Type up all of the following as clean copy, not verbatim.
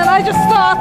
and I just thought,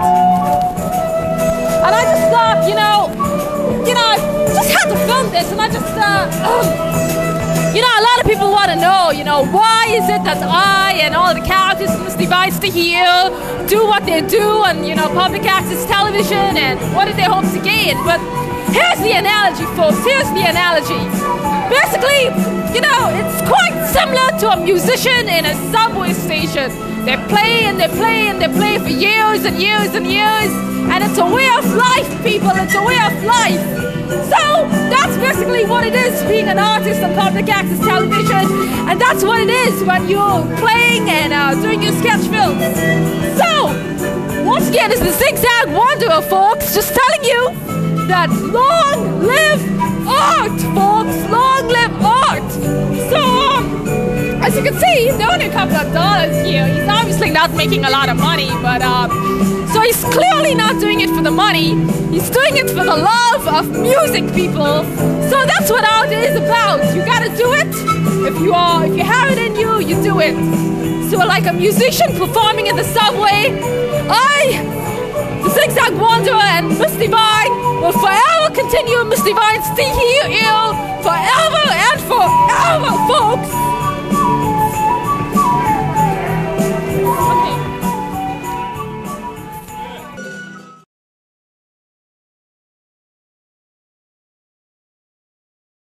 I just had to film this, and I just, a lot of people want to know, why is it that I and all the characters in this Divide Stay Here do what they do on, public access television, and what do they hope to gain? But here's the analogy, folks. Here's the analogy. Basically, it's quite similar to a musician in a subway station. They play and they play and they play for years and years and years, and it's a way of life, people. It's a way of life. So that's basically what it is being an artist on public access television, and that's what it is when you're playing and doing your sketch films. So once again, it's the Zigzag Wanderer, folks, just telling you that long live art, folks, long live art. So as you can see, he's only a couple of dollars here. He's obviously not making a lot of money, but so he's clearly not doing it for the money. He's doing it for the love of music, people. So that's what art is about. You gotta do it. If you have it in you, you do it. So like a musician performing in the subway, the Zigzag Wanderer and Miss Divine will forever continue Miss Divine's Stay Here forever and